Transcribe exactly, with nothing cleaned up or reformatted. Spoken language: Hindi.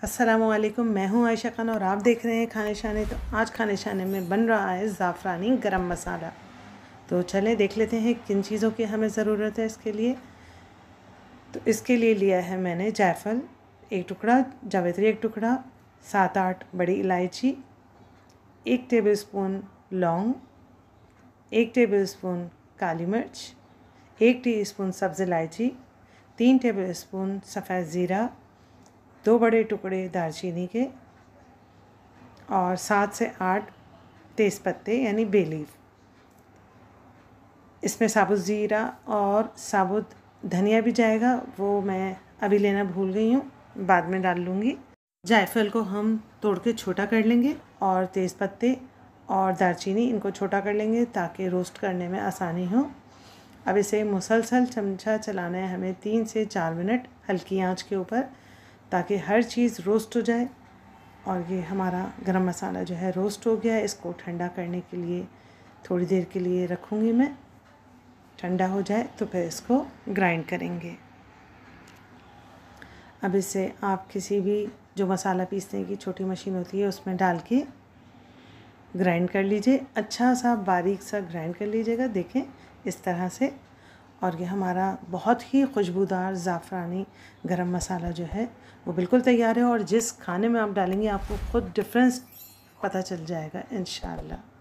अस्सलामुअलैकुम, मैं हूं आयशा खान और आप देख रहे हैं खाने शाने। तो आज खाने शाने में बन रहा है ज़ाफ़रानी गरम मसाला। तो चलें देख लेते हैं किन चीज़ों की हमें ज़रूरत है इसके लिए। तो इसके लिए लिया है मैंने जायफल एक टुकड़ा, जावित्री एक टुकड़ा, सात आठ बड़ी इलायची, एक टेबलस्पून लौंग, एक टेबलस्पून काली मिर्च, एक टीस्पून सब्ज़ इलायची, तीन टेबलस्पून सफ़ेद ज़ीरा, दो बड़े टुकड़े दालचीनी के और सात से आठ तेज़पत्ते यानी बे लीफ। इसमें साबुत ज़ीरा और साबुत धनिया भी जाएगा, वो मैं अभी लेना भूल गई हूँ, बाद में डाल लूँगी। जायफल को हम तोड़ के छोटा कर लेंगे और तेज़पत्ते और दालचीनी इनको छोटा कर लेंगे ताकि रोस्ट करने में आसानी हो। अब इसे मुसलसल चमचा चलाना है हमें तीन से चार मिनट हल्की आंच के ऊपर, ताकि हर चीज़ रोस्ट हो जाए। और ये हमारा गरम मसाला जो है रोस्ट हो गया है। इसको ठंडा करने के लिए थोड़ी देर के लिए रखूँगी मैं, ठंडा हो जाए तो फिर इसको ग्राइंड करेंगे। अब इसे आप किसी भी जो मसाला पीसने की छोटी मशीन होती है उसमें डाल के ग्राइंड कर लीजिए। अच्छा सा बारीक सा ग्राइंड कर लीजिएगा, देखें इस तरह से। और ये हमारा बहुत ही खुशबूदार ज़ाफ़रानी गरम मसाला जो है वो बिल्कुल तैयार है। और जिस खाने में आप डालेंगे आपको खुद डिफरेंस पता चल जाएगा इंशाअल्लाह।